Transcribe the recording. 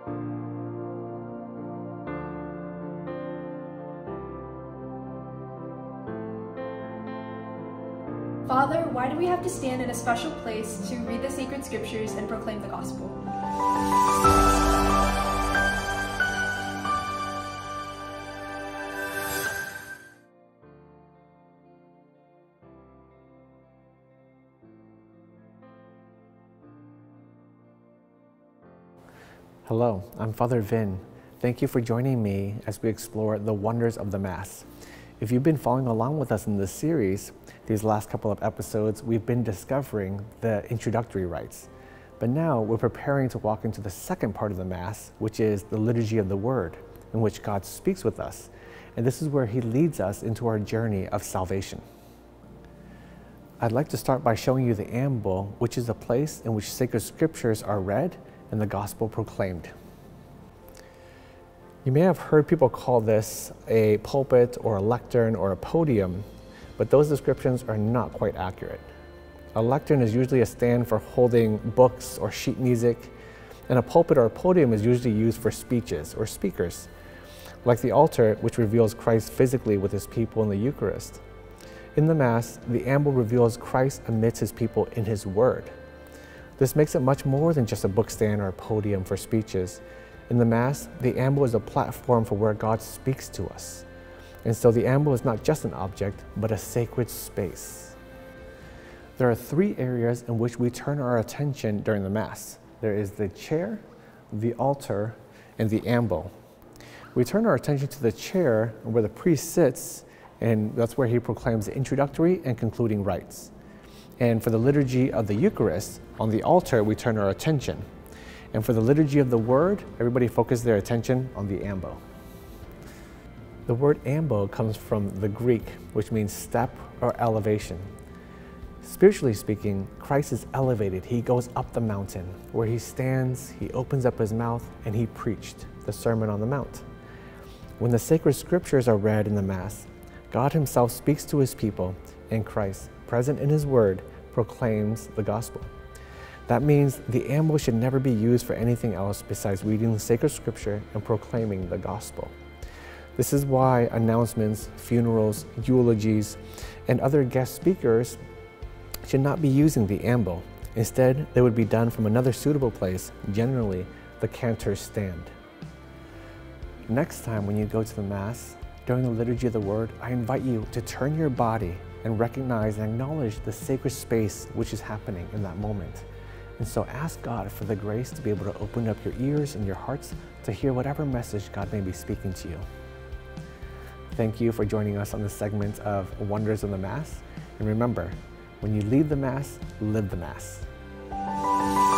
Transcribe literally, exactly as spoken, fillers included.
Father, why do we have to stand in a special place to read the sacred scriptures and proclaim the gospel? Hello, I'm Father Vin. Thank you for joining me as we explore the wonders of the Mass. If you've been following along with us in this series, these last couple of episodes, we've been discovering the Introductory Rites. But now we're preparing to walk into the second part of the Mass, which is the Liturgy of the Word, in which God speaks with us. And this is where He leads us into our journey of salvation. I'd like to start by showing you the Ambo, which is a place in which sacred scriptures are read and the gospel proclaimed. You may have heard people call this a pulpit or a lectern or a podium, but those descriptions are not quite accurate. A lectern is usually a stand for holding books or sheet music, and a pulpit or a podium is usually used for speeches or speakers, like the altar, which reveals Christ physically with His people in the Eucharist. In the Mass, the Ambo reveals Christ amidst His people in His Word. This makes it much more than just a book stand or a podium for speeches. In the Mass, the Ambo is a platform for where God speaks to us. And so the Ambo is not just an object, but a sacred space. There are three areas in which we turn our attention during the Mass. There is the chair, the altar, and the Ambo. We turn our attention to the chair where the priest sits, and that's where he proclaims the introductory and concluding rites. And for the liturgy of the Eucharist, on the altar we turn our attention. And for the liturgy of the Word, everybody focuses their attention on the Ambo. The word Ambo comes from the Greek, which means step or elevation. Spiritually speaking, Christ is elevated. He goes up the mountain. Where He stands, He opens up His mouth, and He preached the Sermon on the Mount. When the sacred scriptures are read in the Mass, God Himself speaks to His people, and Christ, present in His Word, proclaims the gospel. That means the Ambo should never be used for anything else besides reading the sacred scripture and proclaiming the gospel. This is why announcements, funerals, eulogies, and other guest speakers should not be using the Ambo. Instead, they would be done from another suitable place, generally the cantor's stand. Next time when you go to the Mass, during the Liturgy of the Word, I invite you to turn your body and recognize and acknowledge the sacred space which is happening in that moment. And so ask God for the grace to be able to open up your ears and your hearts to hear whatever message God may be speaking to you. Thank you for joining us on this segment of Wonders of the Mass. And remember, when you leave the Mass, live the Mass.